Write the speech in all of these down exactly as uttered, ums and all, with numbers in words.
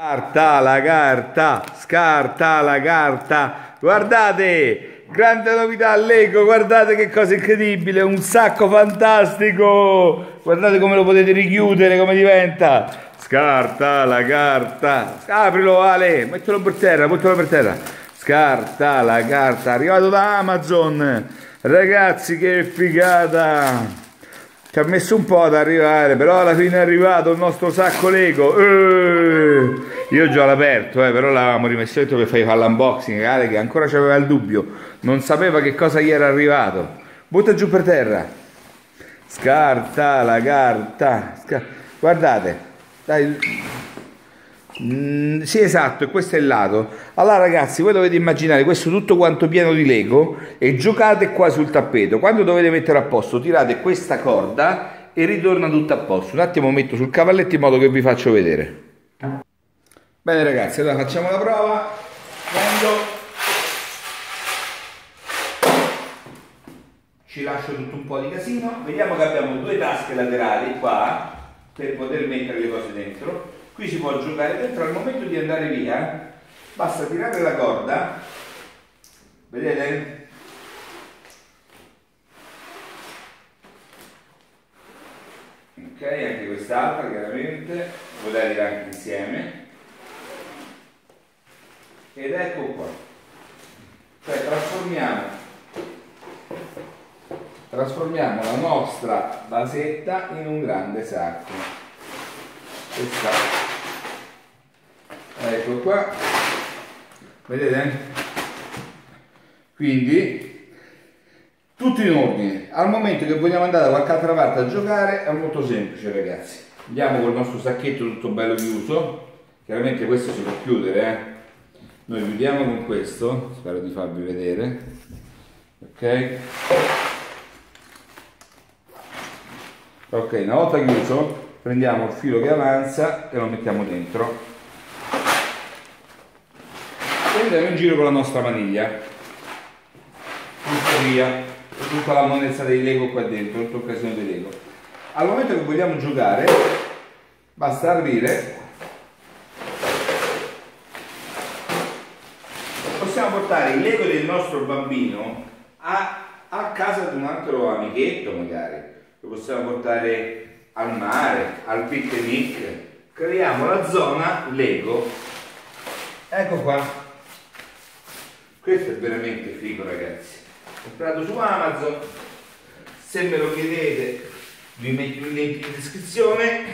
Carta la carta, scarta la carta. Guardate, grande novità Lego, guardate che cosa incredibile, un sacco fantastico. Guardate come lo potete richiudere, come diventa. Scarta la carta. Aprilo Ale, mettilo per terra, mettilo per terra. Scarta la carta, arrivato da Amazon. Ragazzi, che figata. Ci ha messo un po' ad arrivare, però alla fine è arrivato il nostro sacco Lego. Eh, io già l'ho aperto, eh, però l'avevamo rimesso dentro per fargli fare l'unboxing. Ale che ancora c'aveva il dubbio, non sapeva che cosa gli era arrivato. Butta giù per terra. Scarta la carta. Scar Guardate, dai. Mm, sì, esatto, e questo è il lato. Allora ragazzi, voi dovete immaginare questo tutto quanto pieno di Lego e giocate qua sul tappeto. Quando dovete mettere a posto, tirate questa corda e ritorna tutto a posto. Un attimo metto sul cavalletto in modo che vi faccio vedere. Bene ragazzi, allora facciamo la prova. Prendo, ci lascio tutto un po' di casino. Vediamo che abbiamo due tasche laterali qua per poter mettere le cose dentro. Qui si può giocare dentro. Al momento di andare via basta tirare la corda, vedete? Ok, anche quest'altra chiaramente potete tirare anche insieme ed ecco qua, cioè trasformiamo trasformiamo la nostra basetta in un grande sacco. Questa. Ecco qua, vedete? Quindi tutto in ordine. Al momento che vogliamo andare da qualche altra parte a giocare è molto semplice ragazzi. Andiamo col nostro sacchetto tutto bello chiuso. Chiaramente questo si può chiudere, eh? Noi chiudiamo con questo, spero di farvi vedere. Ok? Ok, una volta chiuso prendiamo il filo che avanza e lo mettiamo dentro e andiamo in giro con la nostra maniglia, tutta via, tutta la monnezza dei Lego qua dentro, tutta l'occasione dei Lego. Al momento che vogliamo giocare basta aprire, possiamo portare i Lego del nostro bambino a, a casa di un altro amichetto, magari lo possiamo portare al mare, al picnic. Creiamo la zona Lego. Ecco qua. Questo è veramente figo ragazzi. Ho comprato su Amazon. Se me lo chiedete vi metto il link in descrizione.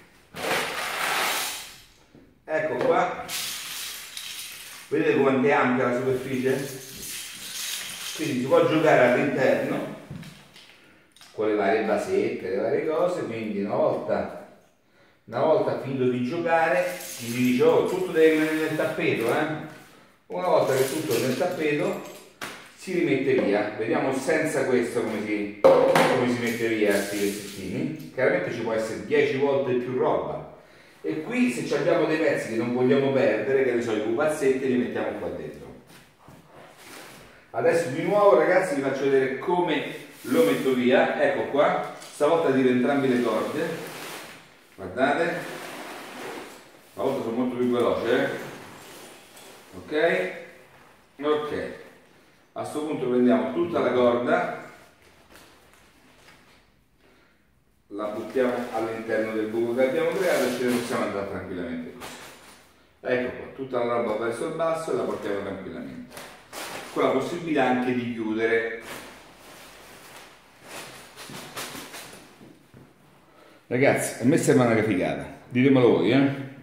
Ecco qua. Vedete quanto è ampia la superficie? Quindi si può giocare all'interno con le varie basette, le varie cose. Quindi una volta una volta finito di giocare chi mi dice oh tutto deve rimanere nel tappeto, eh? Una volta che tutto è nel tappeto si rimette via. Vediamo senza questo come si, come si mette via questi pezzettini. Chiaramente ci può essere dieci volte più roba e qui se abbiamo dei pezzi che non vogliamo perdere, che ne so, i pupazzetti, li mettiamo qua dentro. Adesso di nuovo ragazzi vi faccio vedere come lo metto via. Ecco qua, stavolta tiro entrambe le corde, guardate, stavolta sono molto più veloce, eh? ok ok a questo punto prendiamo tutta la corda, la buttiamo all'interno del buco che abbiamo creato e ce ne possiamo andare tranquillamente così. Ecco qua, tutta la roba verso il basso e la portiamo tranquillamente con la possibilità anche di chiudere. Ragazzi, a me sembra una figata, ditemelo voi, eh?